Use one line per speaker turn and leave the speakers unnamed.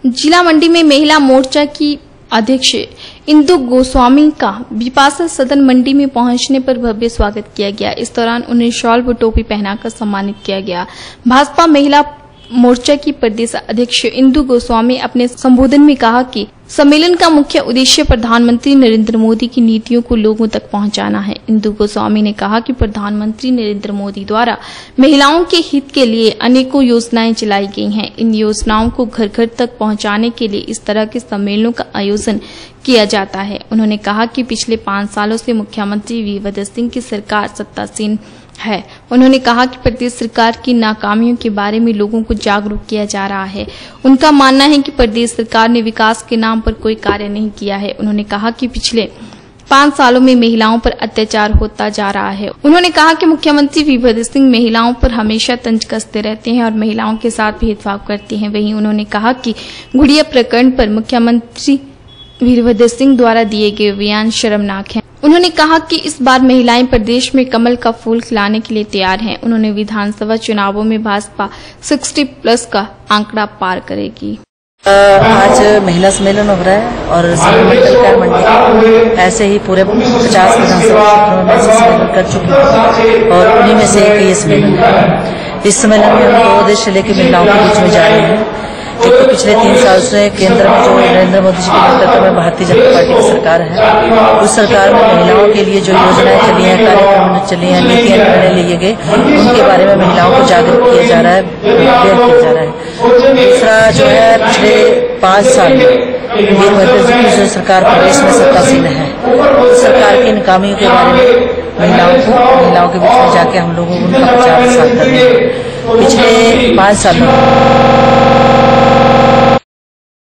जिला मंडी में महिला मोर्चा की अध्यक्ष इंदु गोस्वामी का विपाशा सदन मंडी में पहुंचने पर भव्य स्वागत किया गया। इस दौरान उन्हें शॉल व टोपी पहनाकर सम्मानित किया गया। भाजपा महिला मोर्चा की प्रदेश अध्यक्ष इंदु गोस्वामी अपने संबोधन में कहा कि सम्मेलन का मुख्य उद्देश्य प्रधानमंत्री नरेंद्र मोदी की नीतियों को लोगों तक पहुंचाना है। इंदु गोस्वामी ने कहा कि प्रधानमंत्री नरेंद्र मोदी द्वारा महिलाओं के हित के लिए अनेकों योजनाएं चलाई गई हैं। इन योजनाओं को घर घर तक पहुंचाने के लिए इस तरह के सम्मेलनों का आयोजन किया जाता है। उन्होंने कहा कि पिछले 5 सालों से मुख्यमंत्री वीरभद्र सिंह की सरकार सत्तासीन है। उन्होंने कहा कि प्रदेश सरकार की नाकामियों के बारे में लोगों को जागरूक किया जा रहा है। उनका मानना है कि प्रदेश सरकार ने विकास के नाम पर कोई कार्य नहीं किया है। उन्होंने कहा कि पिछले 5 सालों में महिलाओं पर अत्याचार होता जा रहा है। उन्होंने कहा कि मुख्यमंत्री वीरभद्र सिंह महिलाओं पर हमेशा तंज कसते रहते हैं और महिलाओं के साथ भेदभाव करते हैं। वहीं उन्होंने कहा कि गुड़िया प्रकरण पर मुख्यमंत्री वीरभद्र सिंह द्वारा दिए गए बयान शर्मनाक हैं। उन्होंने कहा कि इस बार महिलाएं प्रदेश में कमल का फूल खिलाने के लिए तैयार हैं। उन्होंने विधानसभा चुनावों में भाजपा 60+ का आंकड़ा पार करेगी।
आज महिला सम्मेलन हो रहा है और सभी मंडी ऐसे ही पूरे 50 विधानसभा क्षेत्रों में सम्मेलन कर चुके हैं और उन्हीं में से एक ये सम्मेलन है। इस सम्मेलन में हम 2 उद्देश्य लेकर महिलाओं के बीच में जा रहे हैं। एक तो पिछले 3 साल से केंद्र में जो नरेंद्र मोदी जी के नेतृत्व में भारतीय जनता पार्टी की सरकार है, उस सरकार में महिलाओं के लिए जो योजनाएं चली हैं, कार्यक्रम चली हैं, नीतियां निर्णय लिए गए, उनके बारे में महिलाओं को जागरूक किया जा रहा है, अवेयर किया जा रहा है। दूसरा जो है पिछले 5 साल में वीरभद्र जी की जो सरकार प्रदेश में सत्तासीन है, उस सरकार की नाकामियों के बारे में महिलाओं के बीच में जाके हम लोगों को उनका प्रचार प्रसार कर रहे हैं। पिछले 5 सालों